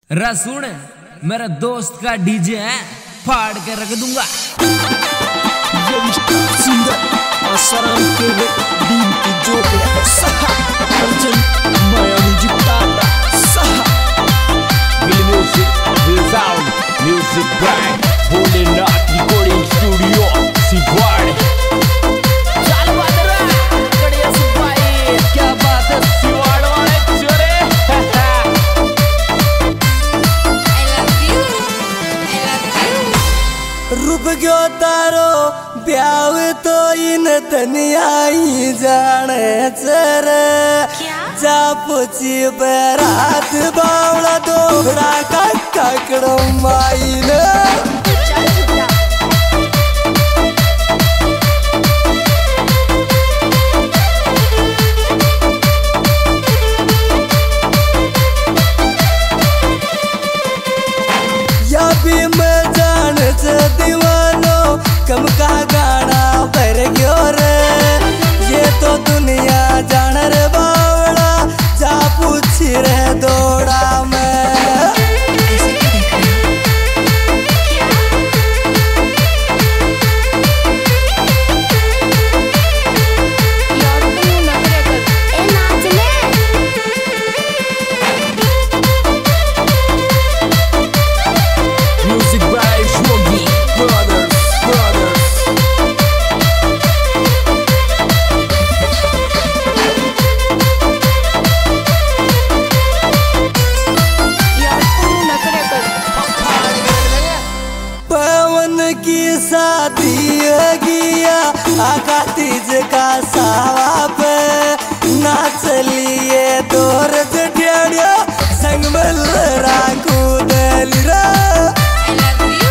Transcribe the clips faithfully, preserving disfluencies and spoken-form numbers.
रसून मेरे दोस्त का डीजे है, फाड़ के रख दूंगा। Music by Bholenath Recording Studio, Siwad। चल बदरा, कड़िया सुपाई, क्या बात है सिवाड़ वाले चोरे। I love you, I love you। रुक गयो तारो ब्याव तो इन दुनिया ही जाने चरे। जा पुची बरात बावला दोहरा का काकड़ो माइन। या भी मैं जान से दीवानो कम का गाना भर गयो रे। ये तो दुनिया जान रे बावला, जा पूछी रे दौड़ा में। Music by Yogi Brothers, Brothers। पवन की शादी गया आका तीज का सावा पे। नाच लिए दौर जटिया संग मिल राखू दलिरा। I love you,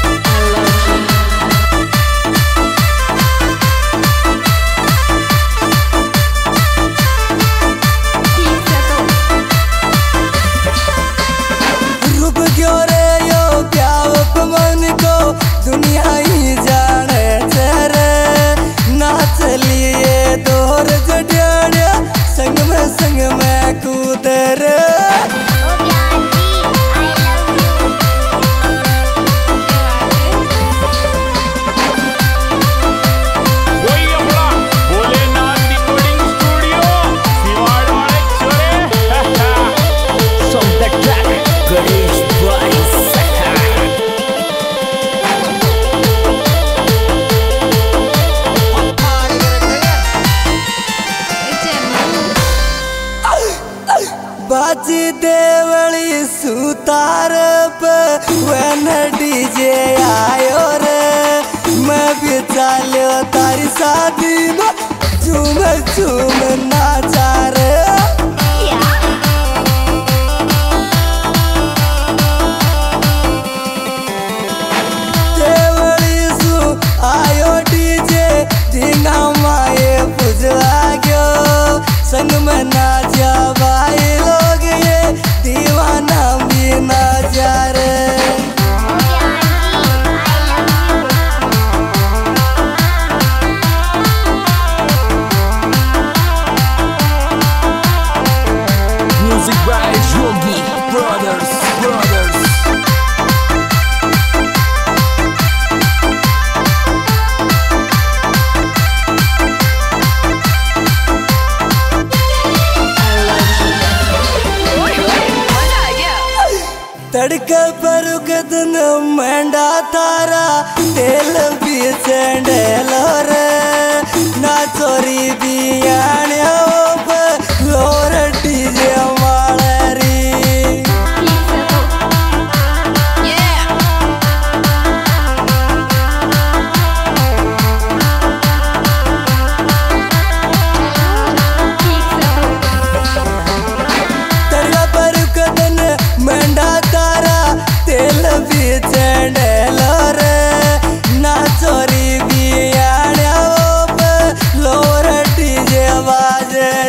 रुक गयो रे यो प्याव पवन को दुनिया ही जाने चरे। नाच लिए दौर जटिया संग में संग में कूद रे। वही अपना भोलेनाथ रिकॉर्डिंग स्टूडियो, सिवाड़ वाले चोरे। Song that track, Ganesh Boys। बाजी देवली सुतार पे वन डीजे आयो रे। मैं भी चालो तारी शादी में झूम झूम नाचा रे। देवली सु आयो डीजे दीना माए पुजवा गयो। संग में नाचा भाई लोग ये दीवाना भी नाचा रे। Music by Yogi Brothers, Brothers। तड़के पर कदन मेंढा तारा तेल भी चंडेलो रे। ना चोरी भी आने लोर डीजे मालरी। तड़का पर कदन मेंढा तारा तेल भी चंडेलो रे। ना चोरी भी आने लोर डीजे बाजे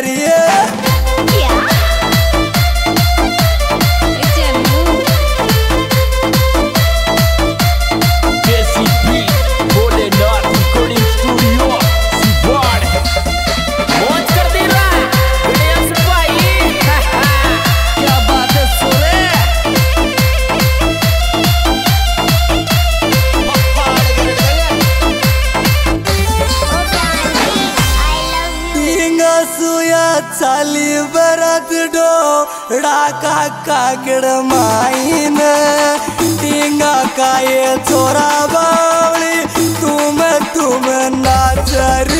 काकड़ माइन टींगा का ये छोरा बावली तुम तुम नाचर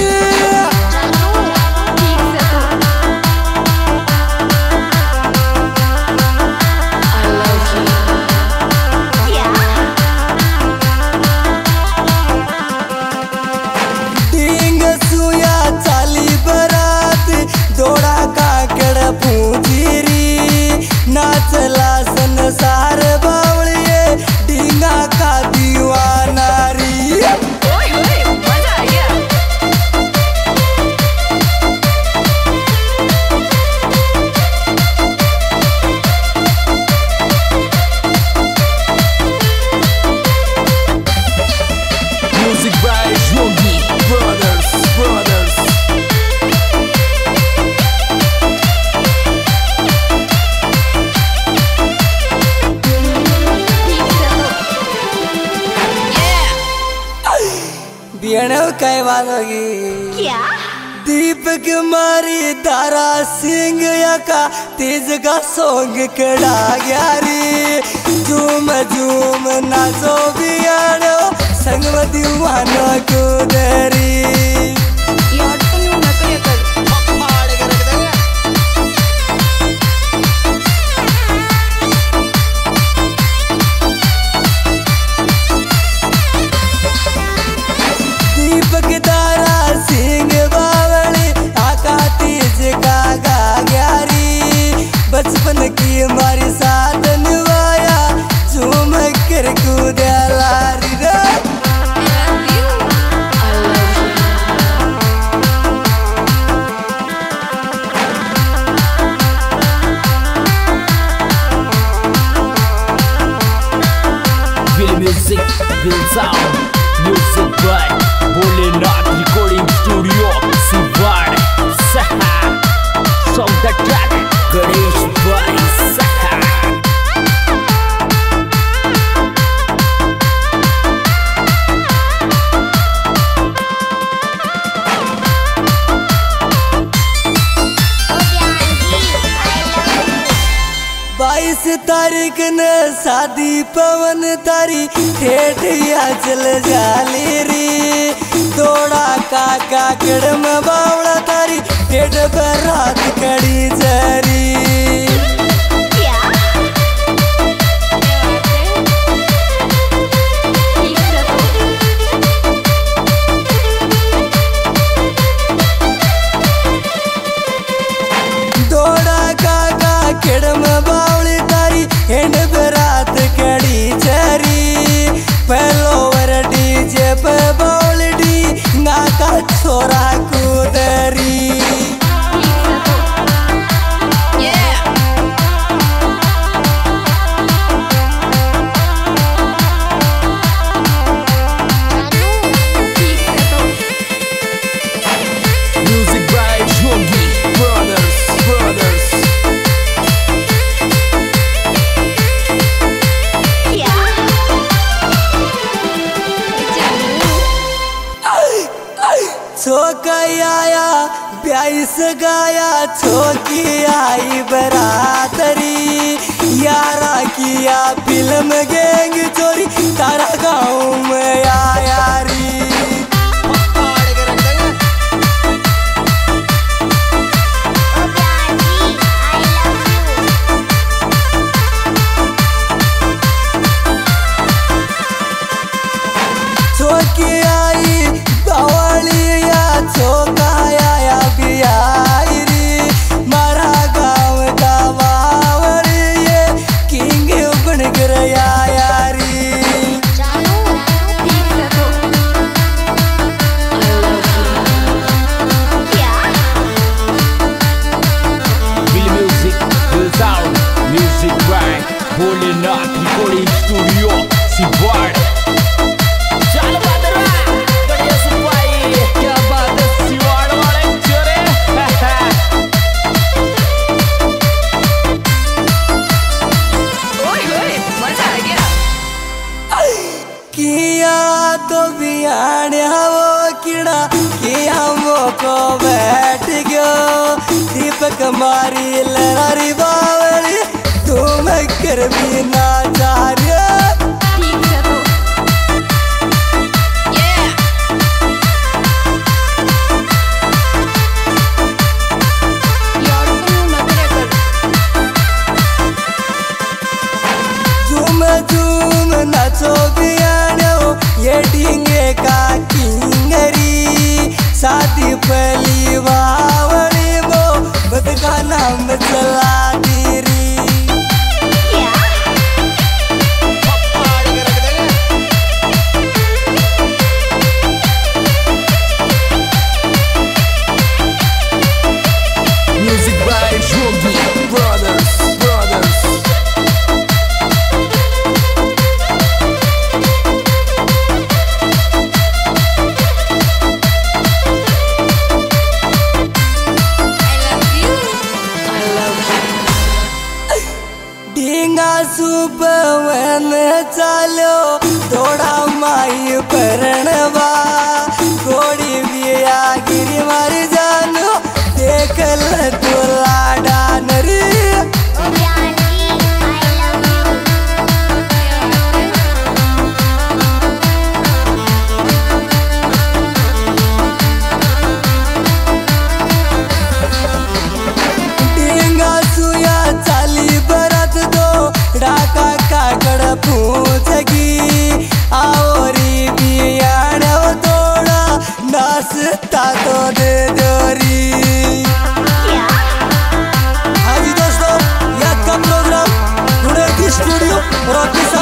टींग सुया चाली बरात दौड़ा काकड़ पूजीरी नाचला संसार बावलिए टींगा का दीवाना री। ओए ओए मजा आ गया। Music by Yogi Brothers, brothers. बियणव काय बात होगी क्या? दीपक मारी तारा सिंह का तेज का सॉन्ग कड़ा गया रे झूम झूम नाचो बियाणो संग में दीवानो को दरी यार तुम नको ये कर। दीपक तारा सिंह बावली आका तेज का गा ग्यारी बचपन की हमारी साथ निभाया झूम कर कूदा लारी रे। Will music, will sound. Music by Bholenath Recording Studio, Siwad, Saha. Song the track, Ganesh by Saha. बाईस तारीख न शादी पवन तारी ठेठ या चल जाली री दौड़ा का काकड़ में बावड़ा तारी ठेठ बरात कड़ी जरी क्या? दौड़ा का काकड़ में बावड़ी तारी हेंड बरात कड़ी जरी पहलो वर डीजे पे बावड़ी ना का छोरा कूदरी Yeah. Music by Yogi Brothers, brothers. क्या? छोका आया ब्याईस गाया छोकी आई बरातरी यारा किया फिल्म गैंग चोरी तारा गाँव में आया री छोकी आई बावलिया छोका आया बियाई री मारा गाँव का बावली ये किंग बन गया यारी क्या? Will music, will sound. Music by Bholenath Recording Studio, Siwad. चल बदरा, गणेश भाई, क्या बात है सिवाड़ वाले चोरे। ओए ओए मजा आ गया। किया तो बियाण्या वो किड़ा किया मोको बैठ गयो दीपक मारी लहरी बावली तुम मैं कर भी ना जा रे ठीक है तो Yeah यार तू ना करे कर झूम झूम नाचो बियानो ये डिंगे का किंगरी शादी पहली बावली मो बदका नाम चला दीरी Yeah Music by Jogi Brothers, brothers. I love you I love you डिंगा सुबवन चालो थोड़ा माई परणवा गोड़ी बिया गिरी मार जानो देख ल तो लाडा नरी Johnny I love you डिंगा सुया चाली बरत दो डाका काकड़ पूछगी आवरी बियाणो थोड़ा नाश्ता तो दे दोरी Yeah हाँ जी दोस्तों, ये आपका प्रोग्राम रुड़े की स्टूडियो रॉकी